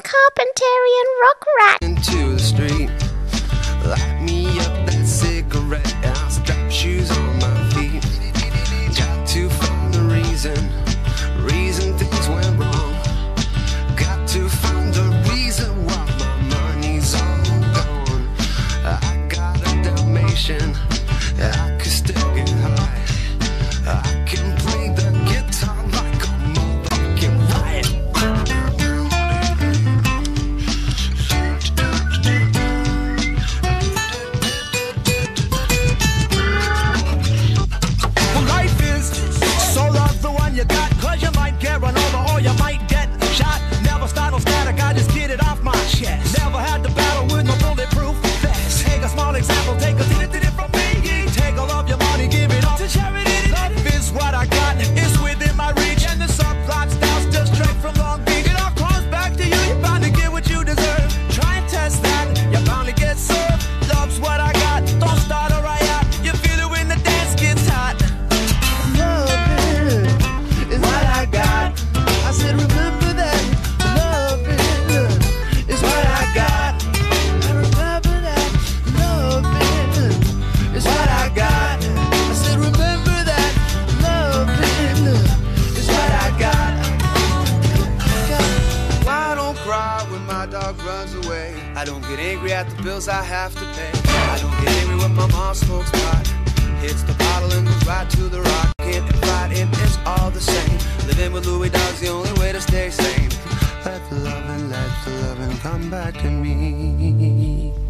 Carpentarian rock rat. Into the street, light me up that cigarette. I'll strap shoes on my feet. Got to find the reason things went wrong. Got to find the reason why my money's all gone. I got a Dalmatian, I could still get high. I can play the guitar like a motherfucking riot. Well, life is so love the one you got, 'cause you might get run over or you might get shot. Never start no static, I just get it off my chest. Never had to battle with no bulletproof vest. Take a small example, take a it from me. Take all of your money, give it all to charity. Love is what I got, it's within my reach. And the subplot styles just straight from Long Beach. It all comes back to you, you're bound to get what you deserve. Try and test that, you're bound to get served. Love's what I got, don't start a riot. You feel it when the dance gets hot. Love is what I got. I said remember that. Love is what I got. I remember that. Love is what I got. I said remember that. Love is what I got. Why don't cry when my dog runs away? I don't get angry at the bills I have to pay. I don't get angry when my mom smokes pot. Hits the bottle and goes right to the rocket. And fighting is all the same. Living with Louis Dog's the only way to stay sane. Let the loving come back to me.